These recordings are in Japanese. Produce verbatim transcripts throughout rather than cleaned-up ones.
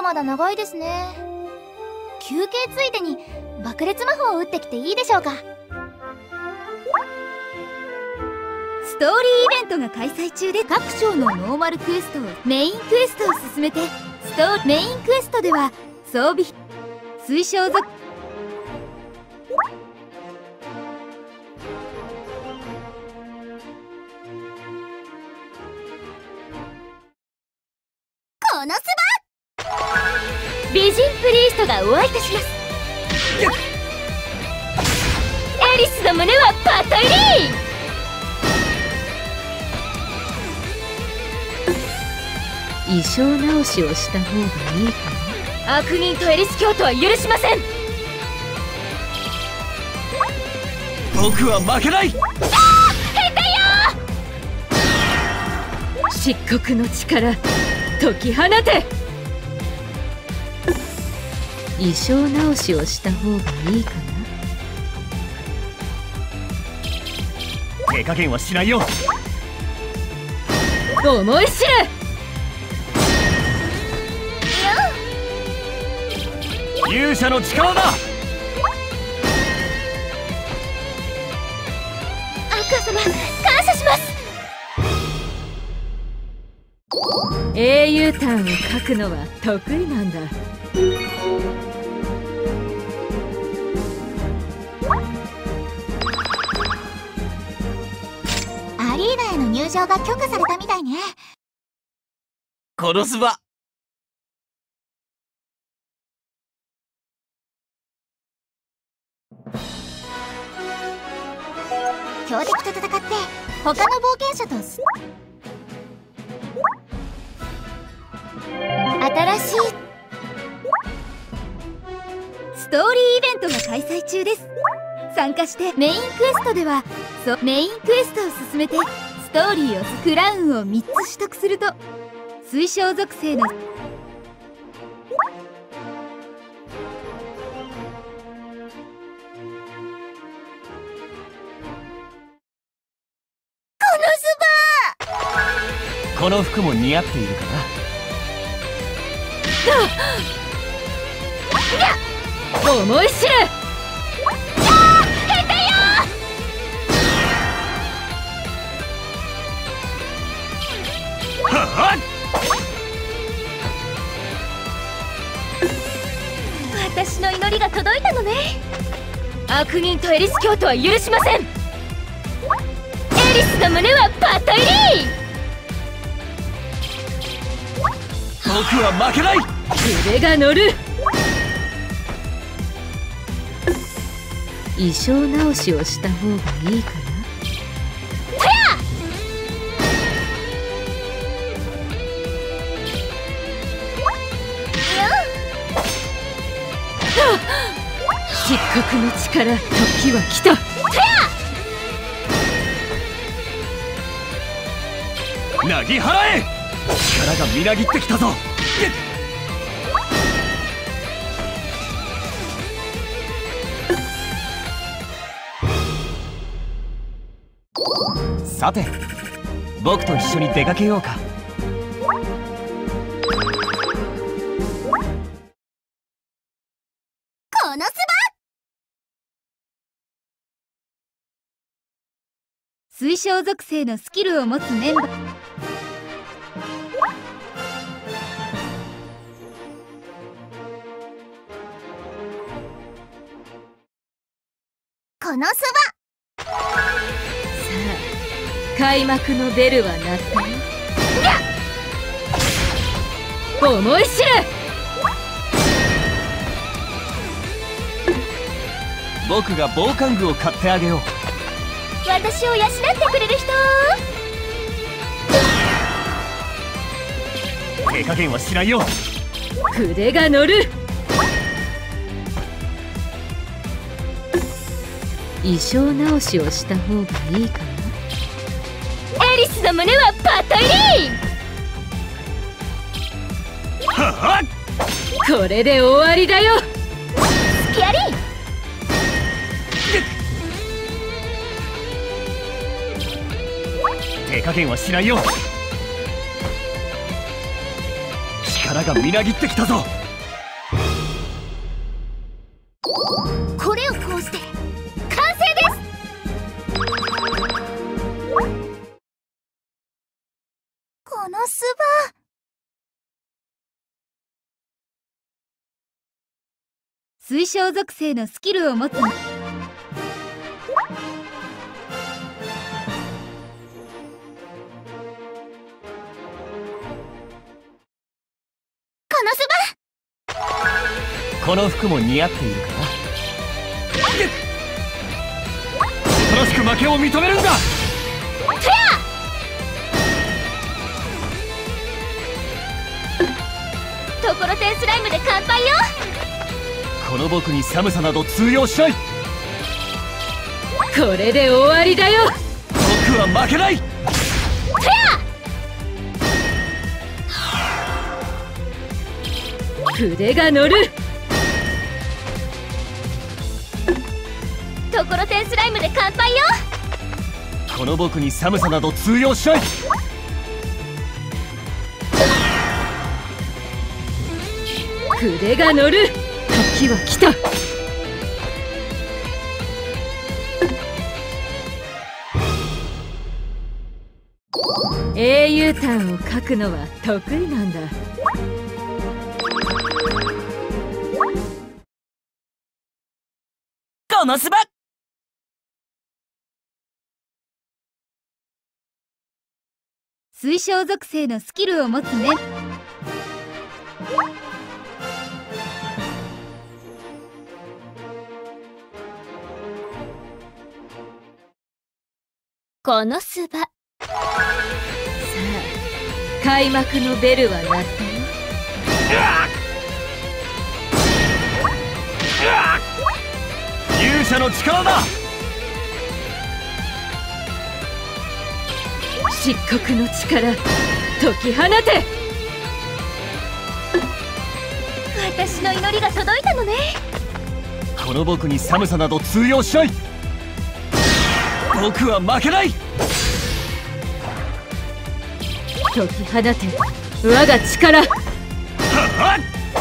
だまだ長いですね。休憩ついでに爆裂魔法を打ってきていいでしょうか。 ストーリーイベントが開催中で、各章のノーマルクエストをメインクエストを進めて、ストーメインクエストでは装備推奨属このスバ美人プリーストがお相手します。エリスの胸はパトリー。衣装直しをした方がいいかな。悪人とエリス教徒は許しません。 僕は負けない。 下手よ。漆黒の力解き放て。衣装直しをした方がいいかな。手加減はしないよ。 思い知る。 勇者の力だ。 赤様、感謝します。英雄譚を書くのは得意なんだ。 アリーナへの入場が許可されたみたいね。 殺すば。 強敵と戦って他の冒険者とす新しいストーリーイベントが開催中です。参加してメインクエストではそメインクエストを進めてストーリーをクラウンをみっつ取得すると推奨属性のこの服も似合っているかな。思い知る。私の祈りが届いたのね。悪人とエリス教徒は許しません。エリスの胸はパトリー。 僕は負けない。 腕が乗る。衣装直しをした方がいいかな。漆黒の力、時は来た。 なぎ払え。力がみなぎってきたぞ。さて、僕と一緒に出かけようか。 このスバ推奨属性のスキルを持つメンバーこのスバ。 さあ、開幕のベルは鳴ったよ。思い知る。 僕が防寒具を買ってあげよう。 私を養ってくれる人。 手加減はしないよ。 筆が乗る。衣装直しをした方がいいかな。エリスの胸はパトリー。 ははっ、 これで終わりだよ。 スキアリー。 手加減はしないよ。力力がみなぎってきたぞ。 これをこうして完成です。このスバ水晶属性のスキルを持つこのスバこの服も似合っているかな。正しく負けを認めるんだ。 ところてんスライムで乾杯よ。 この僕に寒さなど通用しない。 これで終わりだよ。 僕は負けない。 筆が乗る。 ところてんスライムで乾杯よ。 この僕に寒さなど通用しない。 筆が乗る。時は来た。英雄譚を書くのは得意なんだ。 このスバ水晶属性のスキルを持つね。 このスバさあ、開幕のベルは鳴ったよ。 勇者の力だ。 漆黒の力、解き放て。 私の祈りが届いたのね。 この僕に寒さなど通用しない。僕は負けない。 解き放て我が力。 はっはっ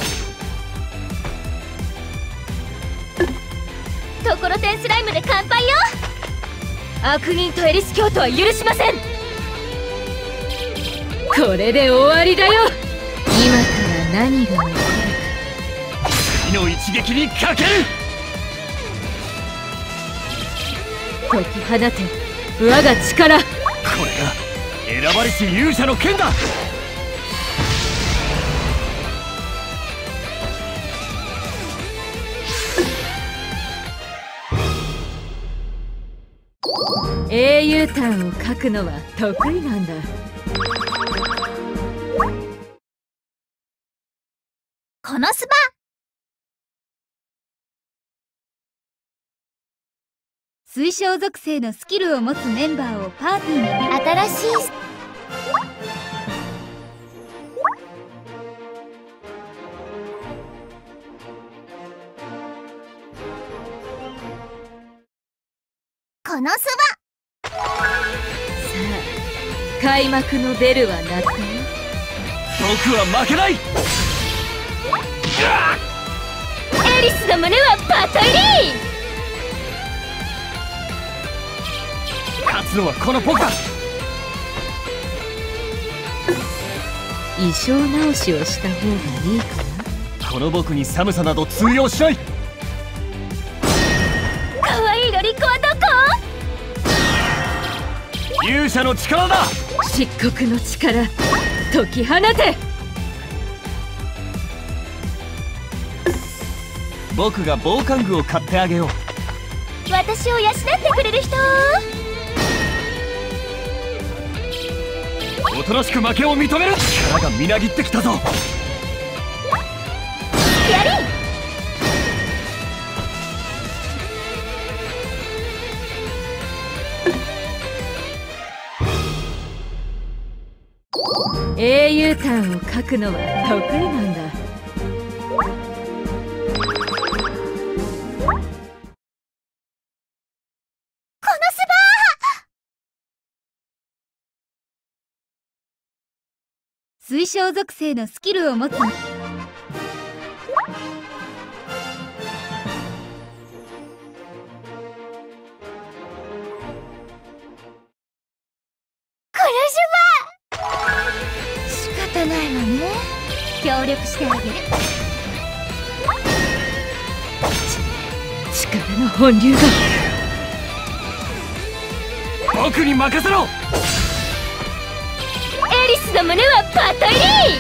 ところてんスライムで乾杯よ。 悪人とエリス教徒は許しません。これで終わりだよ。今から何が起こるか。 次の一撃にかける。 解き放て我が力。 これが選ばれし勇者の剣だ。 英雄譚を書くのは得意なんだ。 このスバ水晶属性のスキルを持つメンバーをパーティーに。 新しいこのスバさあ、開幕のベルは鳴ったよ。 僕は負けない。 エリスの胸はバット入り。 勝つのはこの僕だ。 衣装直しをした方がいいかな。 この僕に寒さなど通用しない。 可愛いロリコはどこ。 勇者の力だ。 漆黒の力、解き放て。 僕が防寒具を買ってあげよう。 私を養ってくれる人。 おとなしく負けを認める。力がみなぎってきたぞ。 やり英雄譚を書くのは得意なんだ。 このスバ水晶属性のスキルを持つ苦し仕方ないわね。協力してあげる。ち力の本流が僕に任せろ。 エリスの胸はパッと入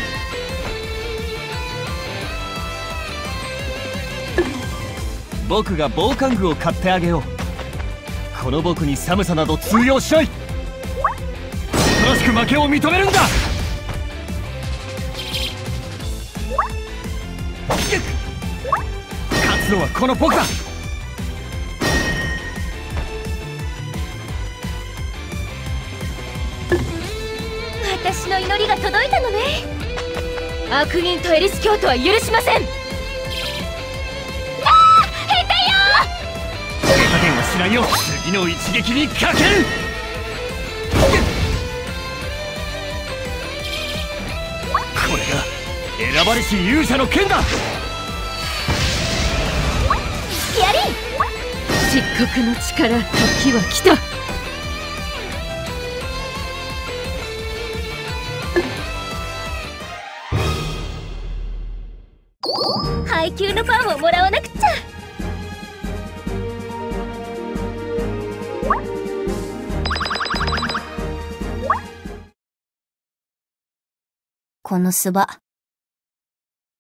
り。 僕が防寒具を買ってあげよう。この僕に寒さなど通用しない。正しく負けを認めるんだ。勝つのはこの僕だ。 私の祈りが届いたのね。悪人とエリス教徒は許しません。ああ、下手よ。 下手点はしないよ。次の一撃にかける。これが選ばれし勇者の剣だ。 やり漆黒の力、時は来た。配給のパンをもらわなくっちゃ。 このスバ